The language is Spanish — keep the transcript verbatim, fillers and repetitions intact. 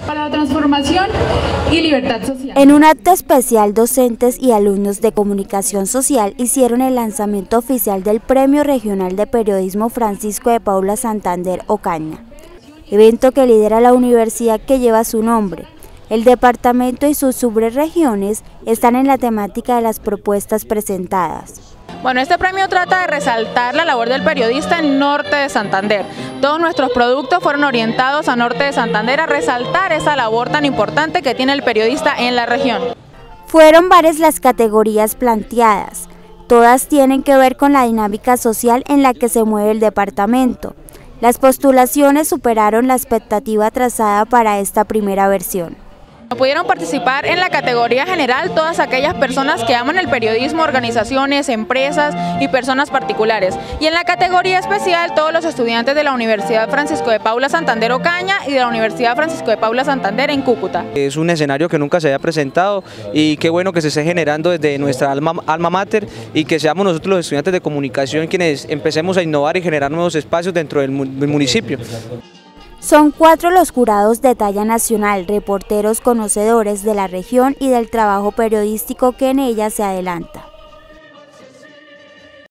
para la transformación y libertad social. En un acto especial, docentes y alumnos de comunicación social hicieron el lanzamiento oficial del Premio Regional de Periodismo Francisco de Paula Santander Ocaña, evento que lidera la universidad que lleva su nombre. El departamento y sus subregiones están en la temática de las propuestas presentadas. Bueno, este premio trata de resaltar la labor del periodista en Norte de Santander. Todos nuestros productos fueron orientados a Norte de Santander a resaltar esa labor tan importante que tiene el periodista en la región. Fueron varias las categorías planteadas. Todas tienen que ver con la dinámica social en la que se mueve el departamento. Las postulaciones superaron la expectativa trazada para esta primera versión. Pudieron participar en la categoría general todas aquellas personas que aman el periodismo, organizaciones, empresas y personas particulares. Y en la categoría especial todos los estudiantes de la Universidad Francisco de Paula Santander Ocaña y de la Universidad Francisco de Paula Santander en Cúcuta. Es un escenario que nunca se había presentado y qué bueno que se esté generando desde nuestra alma, alma mater y que seamos nosotros los estudiantes de comunicación quienes empecemos a innovar y generar nuevos espacios dentro del, del municipio. Son cuatro los jurados de talla nacional, reporteros conocedores de la región y del trabajo periodístico que en ella se adelanta.